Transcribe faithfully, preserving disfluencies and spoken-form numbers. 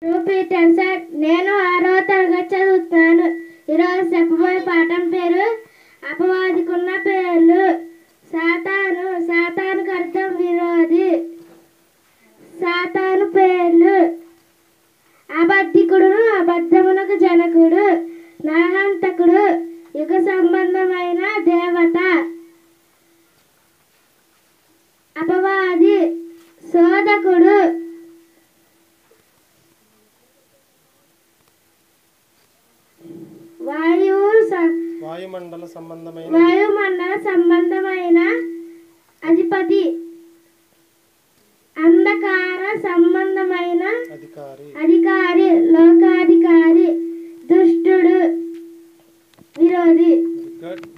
Peter sir, నేను ఆరో తరగతి చదువుతున్నాను. ఈరోజు చెప్పబోయే పాఠం పేరు అపవాదికున్న పేర్లు. సాతాను, సాతానుకు అర్థం విరోధి. సాతాను పేర్లు: అబద్ధికుడు, అబద్ధమునకు జనకుడు, నరహంతకుడు, యుగ సంబంధమైన దేవత. అపవాది: శోధకుడు. వాయువు వాయుమండల సంబంధమైన వాయుమండల సంబంధమైన అధిపతి. అంధకార సంబంధమైన అధికారి అధికారి లోకాధికారి. దుష్టుడు, విరోధి. గుడ్.